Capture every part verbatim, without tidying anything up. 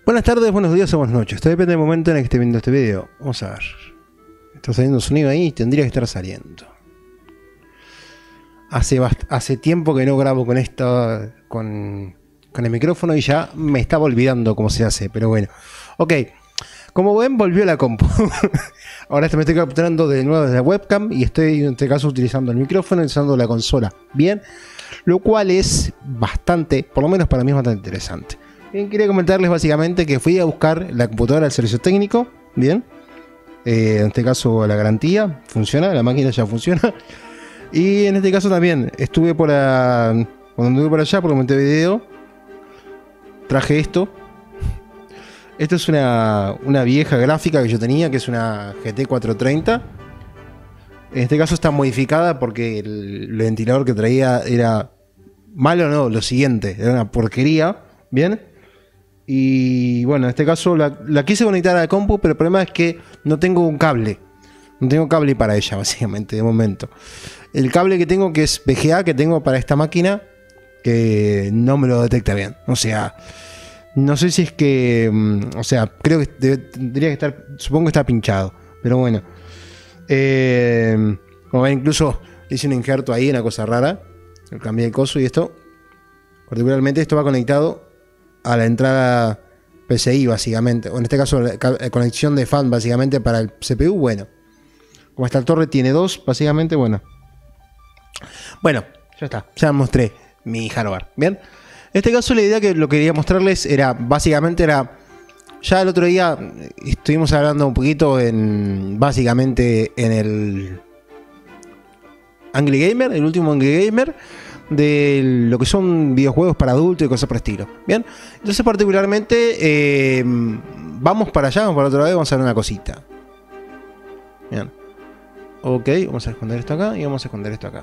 Buenas tardes, buenos días o buenas noches. Esto depende del momento en el que esté viendo este video. Vamos a ver. Está saliendo sonido ahí y tendría que estar saliendo. Hace, hace tiempo que no grabo con esto, con, con el micrófono y ya me estaba olvidando cómo se hace, pero bueno. Ok, como ven, volvió la compu. Ahora me estoy capturando de nuevo desde la webcam y estoy en este caso utilizando el micrófono y usando la consola. Bien, lo cual es bastante, por lo menos para mí es bastante interesante. Bien, quería comentarles básicamente que fui a buscar la computadora del servicio técnico. Bien, eh, en este caso la garantía funciona, la máquina ya funciona. Y en este caso también estuve por a, cuando anduve por allá por Montevideo, traje esto. Esto es una, una vieja gráfica que yo tenía, que es una G T cuatrocientos treinta. En este caso está modificada porque el, el ventilador que traía era malo, no, lo siguiente, era una porquería. Bien. Y bueno, en este caso la, la quise conectar a la compu, pero el problema es que no tengo un cable. No tengo cable para ella, básicamente, de momento. El cable que tengo, que es V G A, que tengo para esta máquina, que no me lo detecta bien. O sea, no sé si es que... O sea, creo que debe, tendría que estar... Supongo que está pinchado, pero bueno. Eh, como ven, incluso hice un injerto ahí, una cosa rara. Cambié el coso y esto... Particularmente esto va conectado a la entrada P C I, básicamente. O en este caso, la, la conexión de fan, básicamente, para el C P U, bueno. Como esta torre tiene dos, básicamente, bueno. Bueno, ya está. Ya mostré mi hardware. Bien. En este caso, la idea que lo quería mostrarles era, básicamente, era... Ya el otro día estuvimos hablando un poquito en... Básicamente, en el... Angry Gamer, el último Angry Gamer, de lo que son videojuegos para adultos y cosas por el estilo. Bien. Entonces, particularmente, eh, vamos para allá, vamos para otra vez, vamos a ver una cosita. Bien. Ok, vamos a esconder esto acá y vamos a esconder esto acá.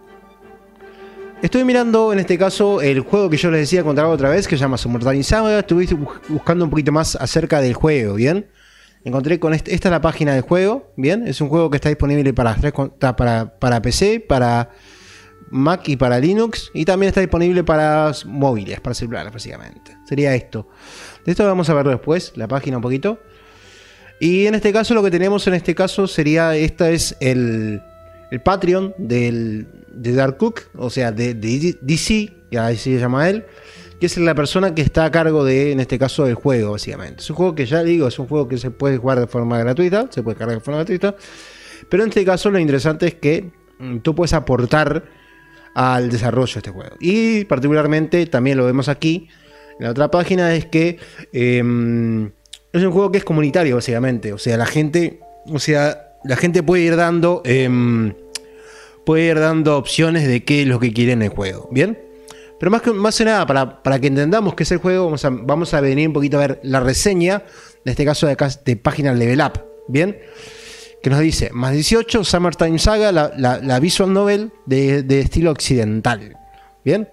Estoy mirando en este caso el juego que yo les decía encontrar otra vez, que se llama Summertime Saga. Estuve buscando un poquito más acerca del juego, ¿bien? Encontré con este, esta es la página del juego, ¿bien? Es un juego que está disponible para, para, para P C, para Mac y para Linux. Y también está disponible para móviles, para celulares, básicamente. Sería esto. De esto vamos a ver después, la página un poquito. Y en este caso lo que tenemos en este caso sería, esta es el, el Patreon del, de Dark Cook, o sea, de, de D C, y así se llama él, que es la persona que está a cargo de, en este caso, del juego, básicamente. Es un juego que ya digo, es un juego que se puede jugar de forma gratuita, se puede cargar de forma gratuita, pero en este caso lo interesante es que mm, tú puedes aportar al desarrollo de este juego. Y particularmente, también lo vemos aquí, en la otra página, es que... Eh, es un juego que es comunitario, básicamente. O sea, la gente, o sea, la gente puede ir dando, eh, puede ir dando opciones de qué es lo que quiere en el juego. ¿Bien? Pero más que, más que nada, para, para que entendamos qué es el juego, vamos a, vamos a venir un poquito a ver la reseña, en este caso de acá, de página Level Up. ¿Bien? Que nos dice, más dieciocho, Summertime Saga, la, la, la visual novel de, de estilo occidental. ¿Bien?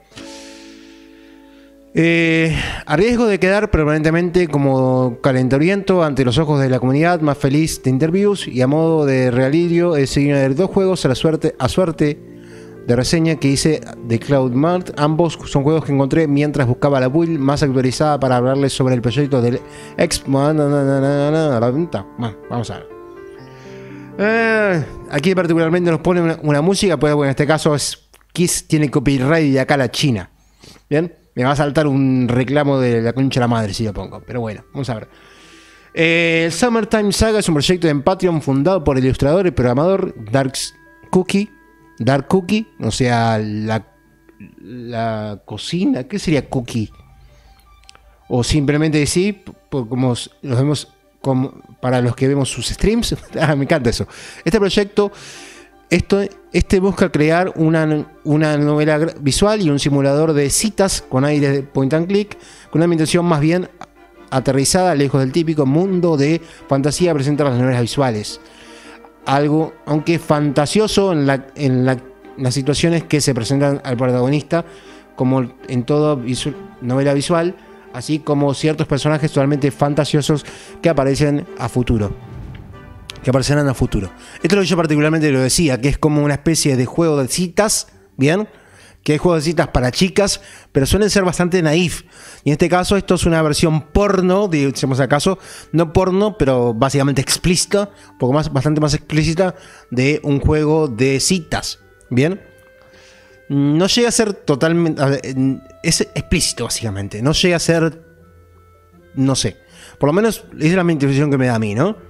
Eh, a riesgo de quedar permanentemente como calenturiento ante los ojos de la comunidad más feliz de interviews y a modo de realirio, he seguido de dos juegos a la suerte, a suerte de reseña que hice de Cloudmart. Ambos son juegos que encontré mientras buscaba la build más actualizada para hablarles sobre el proyecto del ex. Bueno, vamos a ver. Eh, aquí particularmente nos pone una, una música, pues bueno, en este caso es Kiss, tiene copyright y acá la China. Bien. Me va a saltar un reclamo de la concha de la madre si lo pongo. Pero bueno, vamos a ver. Eh, Summertime Saga es un proyecto en Patreon fundado por el ilustrador y programador Dark Cookie. Dark Cookie, o sea, la, la cocina. ¿Qué sería Cookie? O simplemente decir, como los vemos, como para los que vemos sus streams. Ah, me encanta eso. Este proyecto... Esto, este busca crear una, una novela visual y un simulador de citas con aire de point and click, con una ambientación más bien aterrizada, lejos del típico mundo de fantasía presenta las novelas visuales. Algo, aunque fantasioso en, la, en, la, en las situaciones que se presentan al protagonista, como en toda visu novela visual, así como ciertos personajes totalmente fantasiosos que aparecen a futuro. que aparecerán a futuro. Esto es lo que yo particularmente lo decía, que es como una especie de juego de citas, ¿bien? que hay juegos de citas para chicas, pero suelen ser bastante naif. Y en este caso, esto es una versión porno, digamos acaso, no porno, pero básicamente explícita, un poco más, bastante más explícita, de un juego de citas. Bien. No llega a ser totalmente. A ver, es explícito, básicamente. No llega a ser. No sé. Por lo menos esa es la interpretación que me da a mí, ¿no?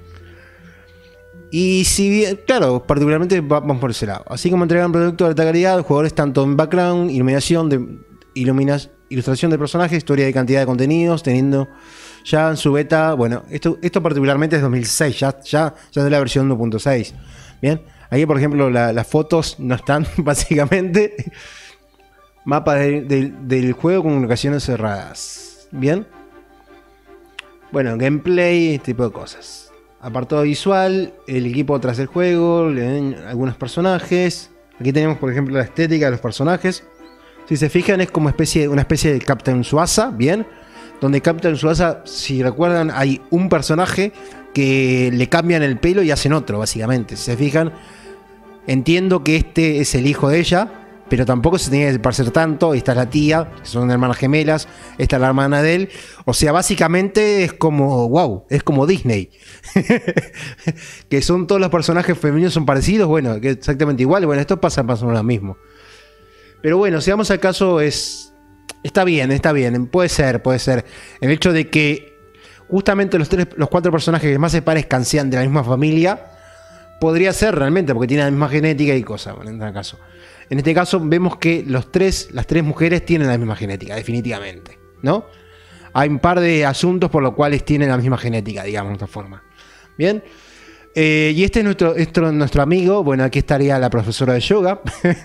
Y si bien, claro, particularmente vamos por ese lado. Así como entregan productos de alta calidad, los jugadores tanto en background, iluminación, de, iluminas, ilustración de personajes, historia de cantidad de contenidos, teniendo ya en su beta. Bueno, esto, esto particularmente es dos mil seis, ya, ya, ya es la versión uno punto seis. Bien. Aquí, por ejemplo, la, las fotos no están, básicamente. Mapa de, de, del juego con locaciones cerradas. Bien. Bueno, gameplay, este tipo de cosas. Apartado visual, el equipo tras el juego, le ven algunos personajes. Aquí tenemos, por ejemplo, la estética de los personajes. Si se fijan, es como especie, una especie de Captain Tsubasa, bien. Donde Captain Tsubasa, si recuerdan, hay un personaje que le cambian el pelo y hacen otro, básicamente. Si se fijan, entiendo que este es el hijo de ella, pero tampoco se tenía que parecer tanto. Esta es la tía, que son hermanas gemelas. Esta es la hermana de él. O sea, básicamente es como, wow, es como Disney. Que son todos los personajes femeninos son parecidos. Bueno, que exactamente igual. Bueno, esto pasa más o menos lo mismo. Pero bueno, si vamos al caso, es está bien, está bien. Puede ser, puede ser. El hecho de que justamente los, tres, los cuatro personajes que más se parezcan sean de la misma familia, podría ser realmente, porque tienen la misma genética y cosas, bueno, en este caso. En este caso vemos que los tres, las tres mujeres tienen la misma genética, definitivamente, ¿no? Hay un par de asuntos por los cuales tienen la misma genética, digamos, de esta forma. Bien. Eh, y este es nuestro, nuestro, nuestro amigo. Bueno, aquí estaría la profesora de yoga.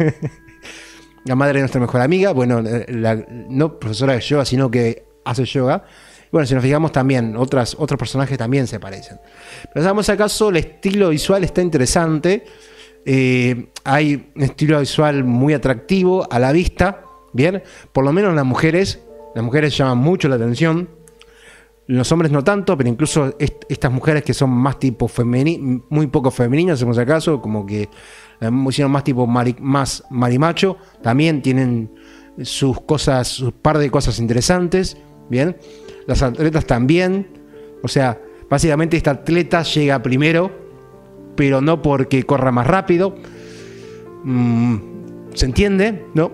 La madre de nuestra mejor amiga. Bueno, la, no profesora de yoga, sino que hace yoga. Bueno, si nos fijamos también, otras, otros personajes también se parecen. Pero si vamos acaso, el estilo visual está interesante. Eh, hay un estilo visual muy atractivo a la vista. Bien, por lo menos las mujeres. Las mujeres llaman mucho la atención. Los hombres no tanto, pero incluso est estas mujeres que son más tipo femeninas, muy poco femeninas, si acaso, como que hicieron más tipo mari más marimacho, también tienen sus cosas, sus par de cosas interesantes. Bien, las atletas también. O sea, básicamente esta atleta llega primero, pero no porque corra más rápido. Mm, ¿se entiende? ¿No?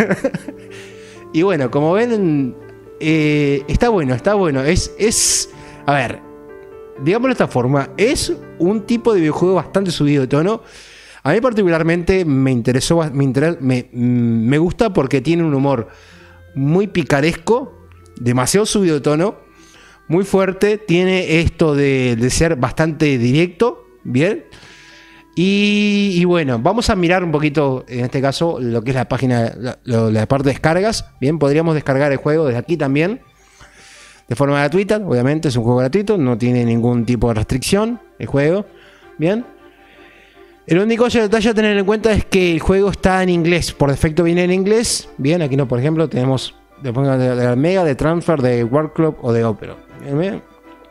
Y bueno, como ven, eh, está bueno, está bueno. Es, es, a ver, digámoslo de esta forma, es un tipo de videojuego bastante subido de tono. A mí particularmente me interesó, me, inter me, me gusta porque tiene un humor muy picaresco, demasiado subido de tono, muy fuerte. Tiene esto de, de ser bastante directo, bien. Y, y bueno, vamos a mirar un poquito, en este caso, lo que es la página, la, la, la parte de descargas. Bien, podríamos descargar el juego desde aquí también, de forma gratuita. Obviamente es un juego gratuito, no tiene ningún tipo de restricción el juego. Bien. El único detalle a tener en cuenta es que el juego está en inglés, por defecto viene en inglés. Bien, aquí no, por ejemplo, tenemos de, de, de Mega, de Transfer, de World Club o de Opera. Bien.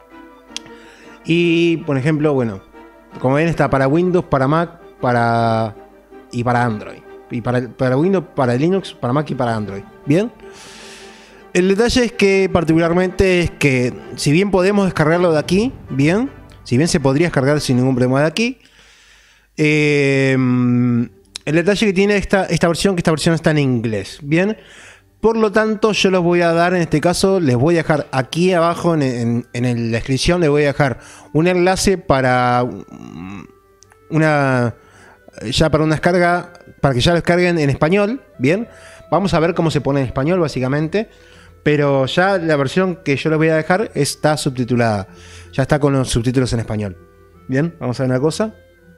Y, por ejemplo, bueno, como ven, está para Windows, para Mac, para y para Android. Y para, para Windows, para Linux, para Mac y para Android. Bien. El detalle es que particularmente es que si bien podemos descargarlo de aquí, bien, si bien se podría descargar sin ningún problema de aquí, eh, el detalle que tiene esta, esta versión, que esta versión está en inglés, bien. Por lo tanto, yo los voy a dar, en este caso, les voy a dejar aquí abajo en, en, en la descripción, les voy a dejar un enlace para una, ya para una descarga, para que ya lo descarguen en español, bien. Vamos a ver cómo se pone en español, básicamente. Pero ya la versión que yo les voy a dejar está subtitulada. Ya está con los subtítulos en español. Bien, vamos a ver una cosa.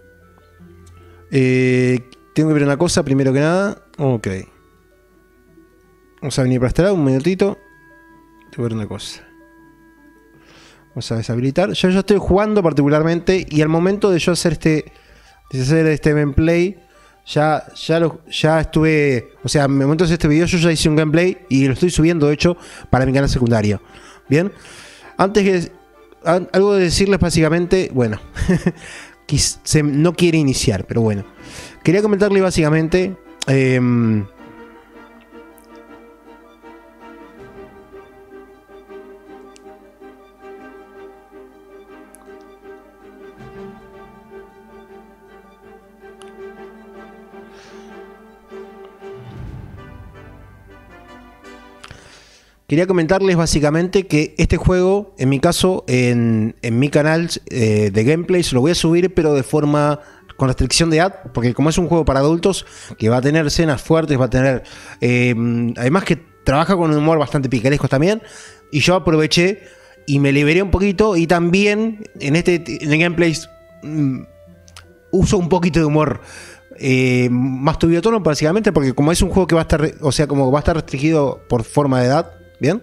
Eh, tengo que ver una cosa primero que nada. Ok. Vamos a venir para este lado un minutito. Tengo que ver una cosa. Vamos a deshabilitar. Yo ya estoy jugando particularmente. Y al momento de yo hacer este, de hacer este gameplay, ya, ya, lo, ya estuve. O sea, en el momento de hacer este video, yo ya hice un gameplay. Y lo estoy subiendo, de hecho, para mi canal secundario. Bien. Antes que. Algo de decirles básicamente. Bueno. No quiere iniciar, pero bueno. Quería comentarle básicamente. Eh, quería comentarles básicamente que este juego, en mi caso, en, en mi canal eh, de gameplays, lo voy a subir, pero de forma con restricción de edad, porque como es un juego para adultos, que va a tener escenas fuertes, va a tener... Eh, además que trabaja con un humor bastante picaresco también, y yo aproveché y me liberé un poquito, y también en este en el gameplays mmm, uso un poquito de humor eh, más turbio tono, básicamente, porque como es un juego que va a estar, o sea, como va a estar restringido por forma de edad, ¿bien?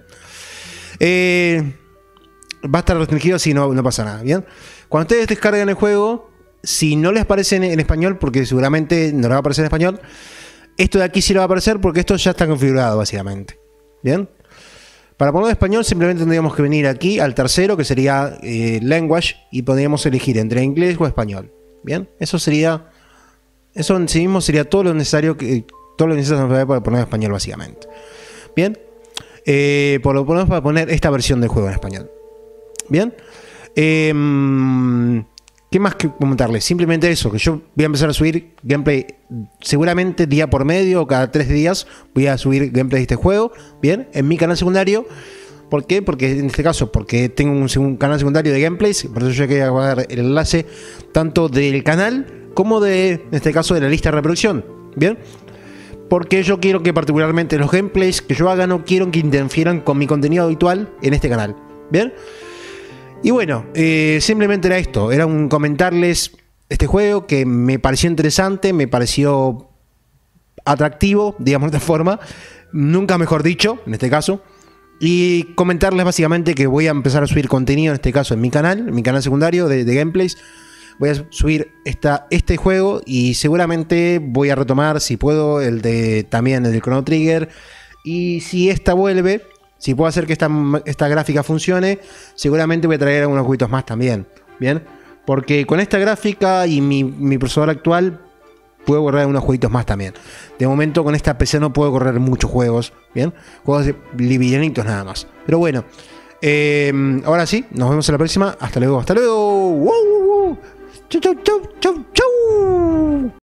Eh, va a estar restringido si no, no pasa nada, ¿bien? Cuando ustedes descargan el juego, si no les aparece en, en español, porque seguramente no les va a aparecer en español, esto de aquí sí le va a aparecer porque esto ya está configurado, básicamente, ¿bien? Para ponerlo en español simplemente tendríamos que venir aquí al tercero, que sería eh, Language, y podríamos elegir entre inglés o español, ¿bien? Eso sería... Eso en sí mismo sería todo lo necesario que todo lo necesario para poner en español, básicamente. Bien, eh, por lo ponemos para poner esta versión del juego en español. Bien, eh, ¿qué más que comentarles? Simplemente eso, que yo voy a empezar a subir gameplay seguramente día por medio o cada tres días voy a subir gameplay de este juego. Bien, en mi canal secundario. ¿Por qué? Porque en este caso, porque tengo un, un canal secundario de gameplays, por eso yo quería guardar el enlace tanto del canal como de, en este caso, de la lista de reproducción. Bien, porque yo quiero que particularmente los gameplays que yo haga no quiero que interfieran con mi contenido habitual en este canal. Bien, y bueno, eh, simplemente era esto, era un comentarles este juego que me pareció interesante, me pareció atractivo, digamos de esta forma, nunca mejor dicho, en este caso. Y comentarles básicamente que voy a empezar a subir contenido, en este caso en mi canal, en mi canal secundario de, de gameplays. Voy a subir esta, este juego y seguramente voy a retomar, si puedo, el de también el del Chrono Trigger. Y si esta vuelve, si puedo hacer que esta, esta gráfica funcione, seguramente voy a traer algunos jueguitos más también. Bien, porque con esta gráfica y mi, mi procesador actual puedo correr unos jueguitos más también. De momento con esta P C no puedo correr muchos juegos, bien, juegos de livianitos nada más. Pero bueno, eh, ahora sí, nos vemos en la próxima. Hasta luego, hasta luego. ¡Wow, wow, wow! ¡Chau, chau, chau, chau, chau!